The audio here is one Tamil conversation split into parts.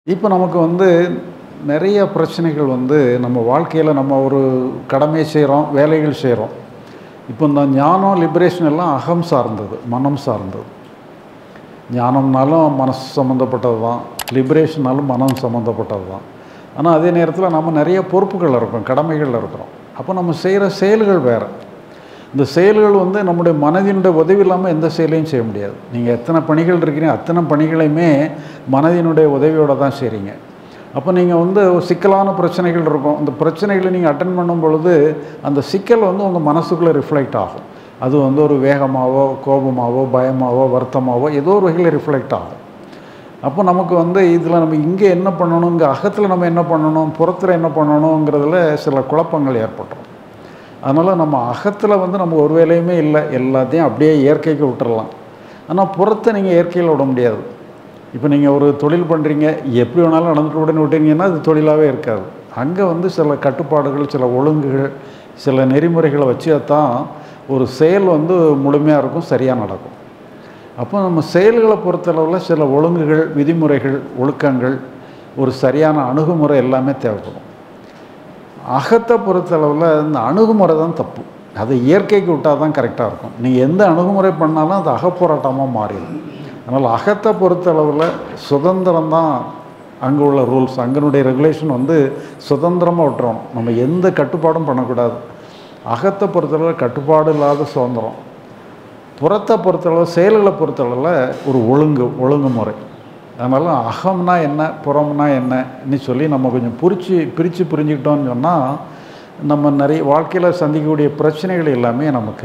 இப்போ நமக்கு நிறைய பிரச்சனைகள் நம்ம வாழ்க்கையில் நம்ம ஒரு கடமை செய்கிறோம், வேலைகள் செய்கிறோம். இப்போ இந்த ஞானம், லிபரேஷன் எல்லாம் அகம் சார்ந்தது, மனம் சார்ந்தது. ஞானம்னாலும் மனசு சம்மந்தப்பட்டது தான், லிபரேஷன்னாலும் மனம் சம்மந்தப்பட்டது தான். ஆனால் அதே நேரத்தில் நம்ம நிறைய பொறுப்புகள் இருக்கோம், கடமைகள் இருக்கிறோம். அப்போ நம்ம செய்கிற செயல்கள் வேறு. இந்த செயல்கள் நம்முடைய மனதினுடைய உதவி இல்லாமல் எந்த செயலையும் செய்ய முடியாது. நீங்கள் எத்தனை பணிகள் இருக்கிறீங்க, அத்தனை பணிகளையுமே மனதினுடைய உதவியோடு தான் செய்கிறீங்க. அப்போ நீங்கள் சிக்கலான பிரச்சனைகள் இருக்கும். அந்த பிரச்சனைகளை நீங்கள் அட்டன் பண்ணும் பொழுது அந்த சிக்கல் உங்கள் மனசுக்குள்ளே ரிஃப்ளெக்ட் ஆகும். அது ஒரு வேகமாகவோ, கோபமாகவோ, பயமாகவோ, வருத்தமாகவோ ஏதோ ஒரு வகையில் ரிஃப்ளெக்ட் ஆகும். அப்போ நமக்கு இதில் நம்ம இங்கே என்ன பண்ணணும், இங்கே அகத்தில் நம்ம என்ன பண்ணணும், புறத்தில் என்ன பண்ணணுங்கிறதுல சில குழப்பங்கள் ஏற்பட்டுரும். அதனால் நம்ம அகத்தில் நம்ம ஒரு வேலையுமே இல்லை, எல்லாத்தையும் அப்படியே இயற்கைக்கு விட்டுறலாம். ஆனால் புறத்தை நீங்கள் இயற்கையில் விட முடியாது. இப்போ நீங்கள் ஒரு தொழில் பண்ணுறீங்க, எப்படி வேணாலும் நடந்துட்டு உடனே விட்டீங்கன்னா அது தொழிலாகவே இருக்காது. அங்கே சில கட்டுப்பாடுகள், சில ஒழுங்குகள், சில நெறிமுறைகளை வச்சு தான் ஒரு செயல் முழுமையாக இருக்கும், சரியாக நடக்கும். அப்போ நம்ம செயல்களை பொறுத்தளவில் சில ஒழுங்குகள், விதிமுறைகள், ஒழுக்கங்கள், ஒரு சரியான அணுகுமுறை எல்லாமே தேவைப்படும். அகத்தை பொறுத்தளவில் இந்த அணுகுமுறை தான் தப்பு. அதை இயற்கைக்கு விட்டால் தான் கரெக்டாக இருக்கும். நீங்கள் எந்த அணுகுமுறை பண்ணாலும் அது அகப்போராட்டமாக மாறிடும். அதனால் அகத்தை பொறுத்தளவில் சுதந்திரம் தான் அங்கே உள்ள ரூல்ஸ், அங்கனுடைய ரெகுலேஷன் சுதந்திரமாக விட்டுறோம். நம்ம எந்த கட்டுப்பாடும் பண்ணக்கூடாது. அகத்தை பொறுத்தளவில் கட்டுப்பாடு இல்லாத சுதந்திரம். புறத்தை பொறுத்தளவு, செயல்களை பொறுத்தளவில் ஒரு ஒழுங்குமுறை. அதனால் அகம்னா என்ன, புறம்னா என்னன்னு சொல்லி நம்ம கொஞ்சம் பிரித்து புரிஞ்சுக்கிட்டோம்னு சொன்னால் நம்ம நிறைய வாழ்க்கையில் சந்திக்கக்கூடிய பிரச்சனைகள் எல்லாமே நமக்கு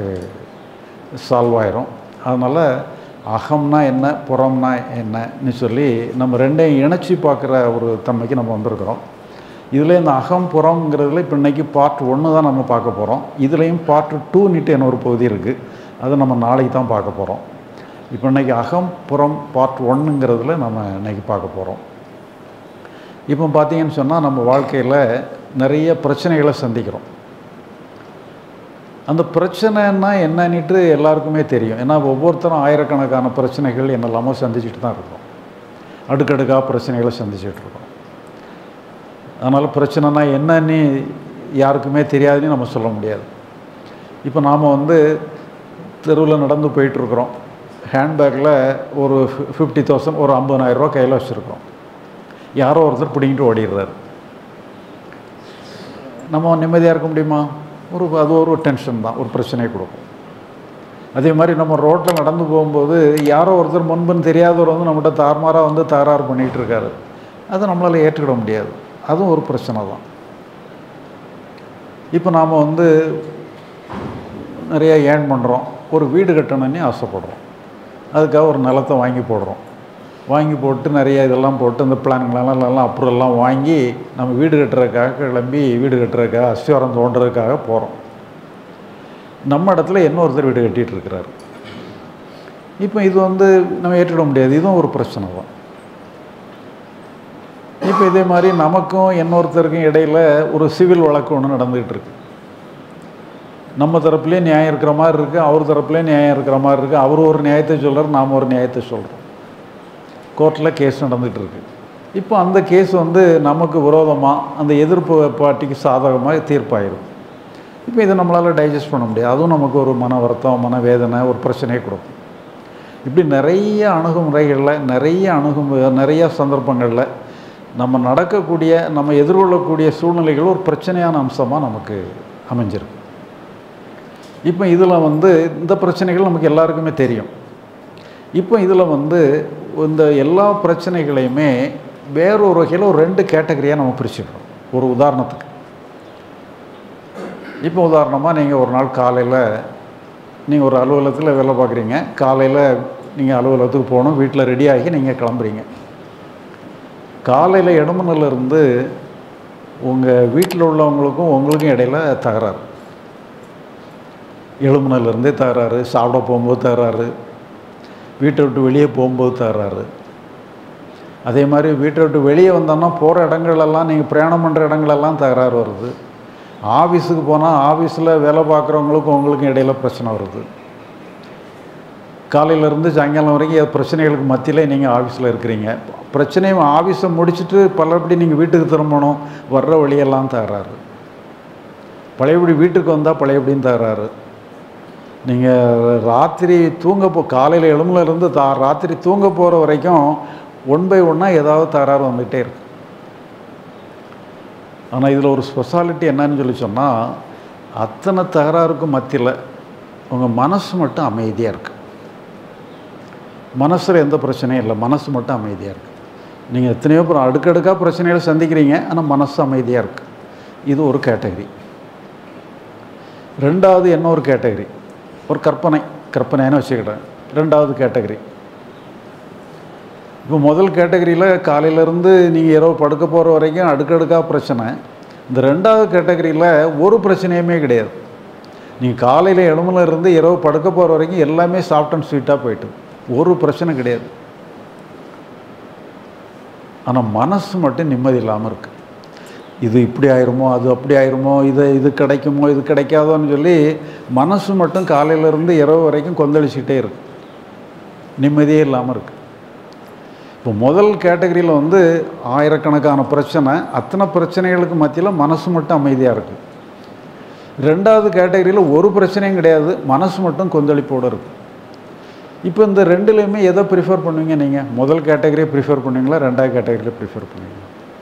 சால்வ் ஆயிரும். அதனால் அகம்னா என்ன, புறம்னா என்னன்னு சொல்லி நம்ம ரெண்டையும் இணைச்சி பார்க்குற ஒரு தன்மைக்கு நம்ம வந்திருக்கிறோம். இதில் இந்த அகம் புறம்ங்கிறதுல இப்போ இன்றைக்கி பார்ட் 1 தான் நம்ம பார்க்க போகிறோம். இதுலேயும் பார்ட் 2ன்னுட்டு என்ன ஒரு பகுதி இருக்குது, அதை நம்ம நாளைக்கு தான் பார்க்க போகிறோம். இப்போ இன்றைக்கி அகம் புறம் பார்ட் 1ங்கிறதுல நம்ம இன்றைக்கி பார்க்க போகிறோம். இப்போ பார்த்தீங்கன்னு சொன்னால் நம்ம வாழ்க்கையில் நிறைய பிரச்சனைகளை சந்திக்கிறோம். அந்த பிரச்சனைன்னா என்னன்னுட்டு எல்லாருக்குமே தெரியும். ஏன்னா ஒவ்வொருத்தரும் ஆயிரக்கணக்கான பிரச்சனைகள் என்னெல்லாமோ சந்திச்சுட்டு தான் இருக்கிறோம். அடுக்கடுக்காக பிரச்சனைகளை சந்திச்சுட்டு இருக்கோம். அதனால் பிரச்சனைனா என்னன்னு யாருக்குமே தெரியாதுன்னு நம்ம சொல்ல முடியாது. இப்போ நாம் தெருவில் நடந்து போயிட்டுருக்குறோம். ஹேண்ட்பேக்கில் ஒரு 50,000, ஒரு 50,000 ரூபா கையில் வச்சுருக்கோம். யாரோ ஒருத்தர் பிடிங்கிட்டு ஓடிடுறாரு. நம்ம நிம்மதியாக இருக்க முடியுமா? அது ஒரு டென்ஷன் தான், ஒரு பிரச்சனையை கொடுக்கும். அதே மாதிரி நம்ம ரோட்டில் நடந்து போகும்போது யாரோ ஒருத்தர் முன்புன்னு தெரியாதவர் நம்மகிட்ட தாறுமாறாக தகராறு பண்ணிகிட்டு இருக்காரு. அதை நம்மளால் ஏற்றுக்கிட முடியாது. அதுவும் ஒரு பிரச்சனை தான். இப்போ நாம் நிறைய ஏர்ன் பண்ணுறோம், ஒரு வீடு கட்டணும்னே ஆசைப்படுறோம். அதுக்காக ஒரு நிலத்தை வாங்கி போடுறோம். வாங்கி போட்டு நிறைய இதெல்லாம் போட்டு அந்த பிளான்களெல்லாம் அப்ரூவல்லாம் வாங்கி நம்ம வீடு கட்டுறதுக்காக கிளம்பி வீடு கட்டுறதுக்காக அஸ்திவாரம் தோண்டுறதுக்காக போகிறோம். நம்ம இடத்துல இன்னொருத்தர் வீடு கட்டிகிட்டு இருக்கிறாரு. இப்போ இது நம்ம ஏற்றுக்கிட முடியாது. இதுவும் ஒரு பிரச்சனை தான். இப்போ இதே மாதிரி நமக்கும் இன்னொருத்தருக்கும் இடையில் ஒரு சிவில் வழக்கு ஒன்று நடந்துகிட்டு இருக்கு. நம்ம தரப்புலேயே நியாயம் இருக்கிற மாதிரி இருக்குது, அவர் தரப்புலேயே நியாயம் இருக்கிற மாதிரி இருக்குது. அவர் ஒரு நியாயத்தை சொல்கிறார், நாம் ஒரு நியாயத்தை சொல்கிறோம். கோர்ட்டில் கேஸ் நடந்துகிட்டு இருக்கு. இப்போ அந்த கேஸ் நமக்கு விரோதமாக, அந்த எதிர்ப்பு பார்ட்டிக்கு சாதகமாக தீர்ப்பாயிடும். இப்போ இதை நம்மளால் டைஜஸ்ட் பண்ண முடியாது. அதுவும் நமக்கு ஒரு மன வருத்தம், மனவேதனை, ஒரு பிரச்சனையை கொடுக்கும். இப்படி நிறைய அணுகுமுறைகளில் நிறைய சந்தர்ப்பங்களில் நம்ம நடக்கக்கூடிய, நம்ம எதிர்கொள்ளக்கூடிய சூழ்நிலைகள் ஒரு பிரச்சனையான அம்சமாக நமக்கு அமைஞ்சிருக்கு. இப்போ இதில் இந்த பிரச்சனைகள் நமக்கு எல்லாருக்குமே தெரியும். இப்போ இதில் இந்த எல்லா பிரச்சனைகளையுமே வேறொரு வகையில் ஒரு 2 கேட்டகரியாக நம்ம பிரிச்சுக்கிறோம். ஒரு உதாரணத்துக்கு, இப்போ உதாரணமாக நீங்கள் ஒரு நாள் காலையில் நீங்கள் ஒரு அலுவலகத்தில் வேலை பார்க்குறீங்க. காலையில் நீங்கள் அலுவலகத்துக்கு போகணும், வீட்டில் ரெடியாகி நீங்கள் கிளம்புறீங்க. காலையில் இடமுனிலிருந்து உங்கள் வீட்டில் உள்ளவங்களுக்கும் உங்களுக்கும் இடையில் தகராறு. எழுமுனிலேருந்தே தகராறு, சாப்பிட போகும்போது தகராறு, வீட்டை விட்டு வெளியே போகும்போது தகராறு. அதே மாதிரி வீட்டை விட்டு வெளியே வந்தோன்னா போகிற இடங்களெல்லாம், நீங்கள் பிரயாணம் பண்ணுற இடங்களெல்லாம் தகராறு வருது. ஆஃபீஸுக்கு போனால் ஆஃபீஸில் வேலை பார்க்குறவங்களுக்கும் உங்களுக்கும் இடையில் பிரச்சனை வருது. காலையிலேருந்து சாயங்காலம் வரைக்கும் பிரச்சனைகளுக்கு மத்தியில் நீங்கள் ஆஃபீஸில் இருக்கிறீங்க. பிரச்சனையும் ஆஃபீஸை முடிச்சுட்டு பலபடி நீங்கள் வீட்டுக்கு திரும்பணும், வர்ற வழியெல்லாம் தகராறு. பழையபடி வீட்டுக்கு வந்தால் பழையபடியும் தகராறு. நீங்கள் ராத்திரி காலையில் எழும்புலேருந்து ராத்திரி தூங்க போகிற வரைக்கும் 1 by 1 ஏதாவது தகராறு வந்துகிட்டே இருக்கு. ஆனால் இதில் ஒரு ஸ்பெஷாலிட்டி என்னன்னு சொல்லி சொன்னால், அத்தனை தகராறுக்கும் மத்தியில் உங்கள் மனசு மட்டும் அமைதியாக இருக்குது. மனசில் எந்த பிரச்சனையும் இல்லை, மனசு மட்டும் அமைதியாக இருக்குது. நீங்கள் எத்தனையோ அடுக்கடுக்காக பிரச்சனைகளை சந்திக்கிறீங்க, ஆனால் மனசு அமைதியாக இருக்குது. இது ஒரு கேட்டகரி. ரெண்டாவது என்ன ஒரு கேட்டகரி, ஒரு கற்பனைன்னு வச்சுக்கிட்டேன். ரெண்டாவது கேட்டகரி. இப்போ முதல் கேட்டகரியில் காலையிலேருந்து நீங்கள் இரவு படுக்க போகிற வரைக்கும் அடுக்கடுக்காக பிரச்சனை. இந்த ரெண்டாவது கேட்டகரியில் ஒரு பிரச்சனையுமே கிடையாது. நீங்கள் காலையில் எழும்புலேருந்து இரவு படுக்க போகிற வரைக்கும் எல்லாமே சாஃப்ட் அண்ட் ஸ்வீட்டாக போயிட்டு, ஒரு பிரச்சனை கிடையாது. ஆனால் மனசு மட்டும் நிம்மதி இல்லாமல் இருக்குது. இது இப்படி ஆயிருமோ, அது அப்படி ஆயிருமோ, இது கிடைக்குமோ, இது கிடைக்காதோன்னு சொல்லி மனசு மட்டும் காலையிலேருந்து இரவு வரைக்கும் கொந்தளிச்சுக்கிட்டே இருக்கு, நிம்மதியே இல்லாமல் இருக்குது. இப்போ முதல் கேட்டகரியில் வந்து ஆயிரக்கணக்கான பிரச்சனை, அத்தனை பிரச்சனைகளுக்கு மத்தியில் மனசு மட்டும் அமைதியாக இருக்குது. ரெண்டாவது கேட்டகரியில் ஒரு பிரச்சனையும் கிடையாது, மனசு மட்டும் கொந்தளிப்போடு இருக்குது. இப்போ இந்த ரெண்டுலேயுமே எதை ப்ரிஃபர் பண்ணுவீங்க நீங்கள்? முதல் கேட்டகரியை ப்ரிஃபர் பண்ணுவீங்களா, ரெண்டாவது கேட்டகரியில் ப்ரிஃபர் பண்ணுவீங்களா?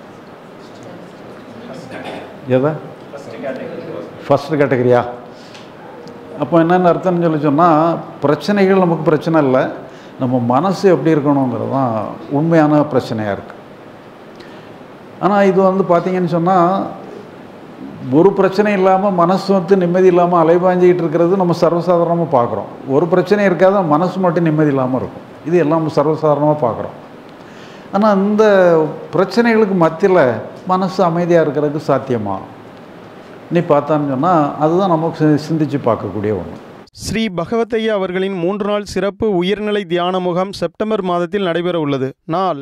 எதை? ஃபஸ்ட்டு கேட்டகரியா? அப்போ என்னென்ன அர்த்தம்னு சொல்லி சொன்னால், பிரச்சனைகள் நமக்கு பிரச்சனை இல்லை, நம்ம மனசு எப்படி இருக்கணுங்கிறது தான் உண்மையான பிரச்சனையாக இருக்குது. ஆனால் இது வந்து பார்த்திங்கன்னு சொன்னால், ஒரு பிரச்சனை இல்லாமல் மனசு வந்து நிம்மதி இல்லாமல் அலைபாஞ்சிக்கிட்டு இருக்கிறது நம்ம சர்வசாதாரணமாக பார்க்குறோம். ஒரு பிரச்சனை இருக்காது, மனசு மட்டும் நிம்மதி இல்லாமல் இருக்கும். இது எல்லாம் சர்வசாதாரணமாக பார்க்குறோம். ஆனால் இந்த பிரச்சனைகளுக்கு மத்தியில் மனசு அமைதியாக இருக்கிறதுக்கு சாத்தியமா நீ பார்த்தான்னு சொன்னால், அதுதான் நமக்கு சிந்தித்து பார்க்கக்கூடிய ஒன்று. ஸ்ரீ பகவத் ஐயா அவர்களின் 3 நாள் சிறப்பு உயர்நிலை தியான முகாம் செப்டம்பர் மாதத்தில் நடைபெற உள்ளது. நாள்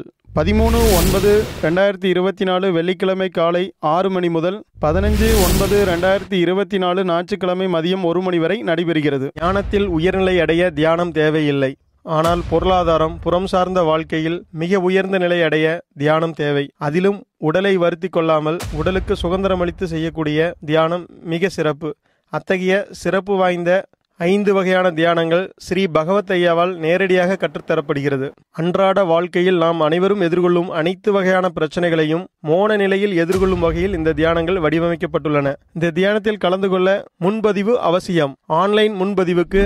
13/9/2024 வெள்ளிக்கிழமை காலை 6 மணி முதல் 15/9/2024 ஞாயிற்றுக்கிழமை மதியம் 1 மணி வரை நடைபெறுகிறது. தியானத்தில் உயர்நிலை அடைய தியானம் தேவையில்லை. ஆனால் பொருளாதாரம், புறம் சார்ந்த வாழ்க்கையில் மிக உயர்ந்த நிலை அடைய தியானம் தேவை. அதிலும் உடலை வருத்தி கொள்ளாமல் உடலுக்கு சுதந்திரமளித்து செய்யக்கூடிய தியானம் மிக சிறப்பு. அத்தகைய சிறப்பு வாய்ந்த 5 வகையான தியானங்கள் ஸ்ரீ பகவத் ஐயாவால் நேரடியாக கற்றுத்தரப்படுகிறது. அன்றாட வாழ்க்கையில் நாம் அனைவரும் எதிர்கொள்ளும் அனைத்து வகையான பிரச்சனைகளையும் மோன நிலையில் எதிர்கொள்ளும் வகையில் இந்த தியானங்கள் வடிவமைக்கப்பட்டுள்ளன. இந்த தியானத்தில் கலந்து கொள்ள முன்பதிவு அவசியம். ஆன்லைன் முன்பதிவுக்கு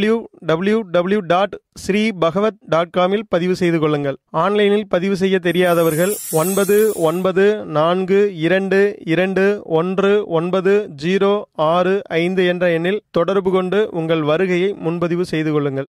www.sreebhagavat.com பதிவு செய்து கொள்ளுங்கள். ஆன்லைனில் பதிவு செய்ய தெரியாதவர்கள் 9992219065 என்ற எண்ணில் தொடர்பு கொண்டு உங்கள் வருகையை முன்பதிவு செய்து கொள்ளுங்கள்.